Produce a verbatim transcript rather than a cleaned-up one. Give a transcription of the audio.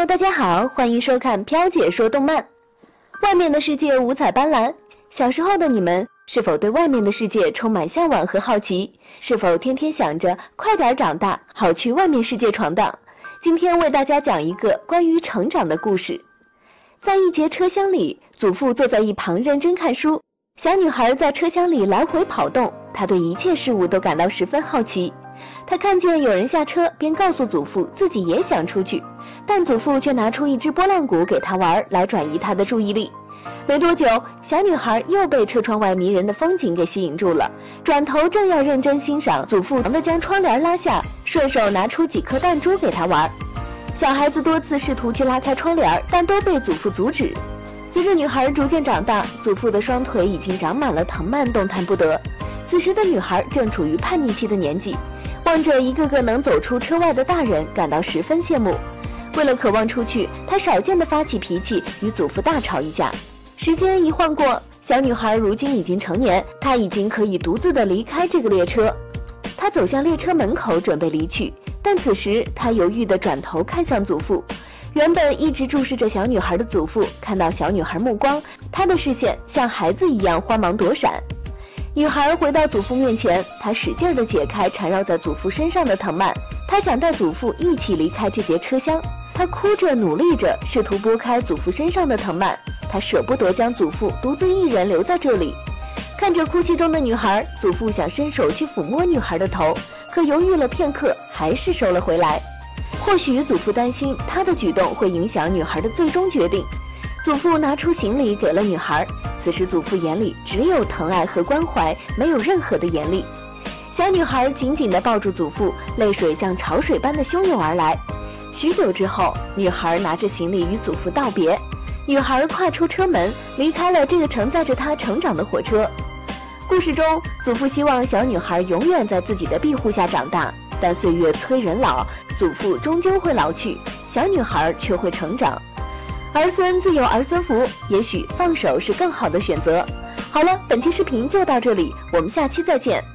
Hello， 大家好，欢迎收看飘姐说动漫。外面的世界五彩斑斓，小时候的你们是否对外面的世界充满向往和好奇？是否天天想着快点长大，好去外面世界闯荡？今天为大家讲一个关于成长的故事。在一节车厢里，祖父坐在一旁认真看书，小女孩在车厢里来回跑动，她对一切事物都感到十分好奇。她看见有人下车，便告诉祖父自己也想出去，但祖父却拿出一只拨浪鼓给她玩，来转移她的注意力。没多久，小女孩又被车窗外迷人的风景给吸引住了，转头正要认真欣赏，祖父忙地将窗帘拉下，顺手拿出几颗弹珠给她玩。小孩子多次试图去拉开窗帘，但都被祖父阻止。随着女孩逐渐长大，祖父的双腿已经长满了藤蔓，动弹不得。此时的女孩正处于叛逆期的年纪，望着一个个能走出车外的大人，感到十分羡慕。为了渴望出去，她少见的发起脾气，与祖父大吵一架。时间一晃过，小女孩如今已经成年，她已经可以独自的离开这个列车。她走向列车门口，准备离去，但此时她犹豫地转头看向祖父。原本一直注视着小女孩的祖父看到小女孩目光，他的视线像孩子一样慌忙躲闪。女孩回到祖父面前，她使劲地解开缠绕在祖父身上的藤蔓，她想带祖父一起离开这节车厢。她哭着努力着，试图拨开祖父身上的藤蔓，她舍不得将祖父独自一人留在这里。看着哭泣中的女孩，祖父想伸手去抚摸女孩的头，可犹豫了片刻，还是收了回来。或许祖父担心他的举动会影响女孩的最终决定。祖父拿出行李给了女孩，此时祖父眼里只有疼爱和关怀，没有任何的严厉。小女孩紧紧地抱住祖父，泪水像潮水般的汹涌而来。许久之后，女孩拿着行李与祖父道别。女孩跨出车门，离开了这个承载着她成长的火车。故事中，祖父希望小女孩永远在自己的庇护下长大，但岁月催人老，祖父终究会老去，小女孩却会成长。儿孙自有儿孙福，也许放手是更好的选择。好了，本期视频就到这里，我们下期再见。